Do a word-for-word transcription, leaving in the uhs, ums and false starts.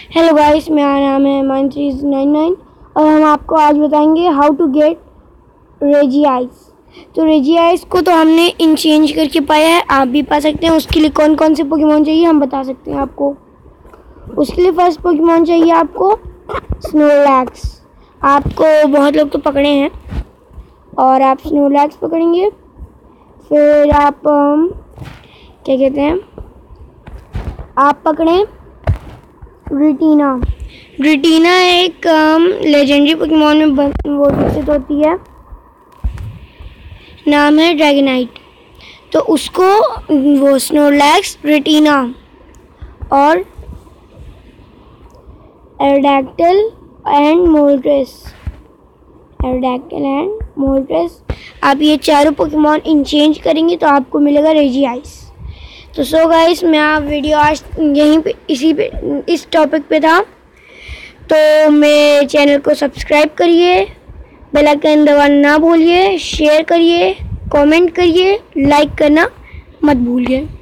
Hello guys, मेरा नाम है नाइन थ्री नाइन नाइन और हम आपको आज बताएंगे हाउ टू गेट रेजिस। तो रेजिस को तो हमने इंचेंज करके पाया है, आप भी पा सकते हैं। उसके लिए कौन कौन से पोकेमॉन चाहिए हम बता सकते हैं आपको। उसके लिए फर्स्ट पोकेमॉन चाहिए आपको स्नोलैक्स। आपको बहुत लोग तो पकड़े हैं और आप स्नोलैक्स पकड़ेंगे। फिर आप um, क्या कहते हैं आप पकड़ें रिटीना। रिटीना एक लेजेंडरी पोकेमॉन में वो विकसित होती है, नाम है ड्रैगनाइट। तो उसको वो स्नोलैक्स, रिटीना और Aerodactyl and Moltres Aerodactyl and Moltres आप ये चारों पोकेमॉन इंचेंज करेंगे तो आपको मिलेगा रेजिस। तो सो गाइस, मैं आप वीडियो आज यहीं पे इसी पे इस टॉपिक पे था। तो मेरे चैनल को सब्सक्राइब करिए, बेल आइकन दबाना ना भूलिए, शेयर करिए, कमेंट करिए, लाइक करना मत भूलिए।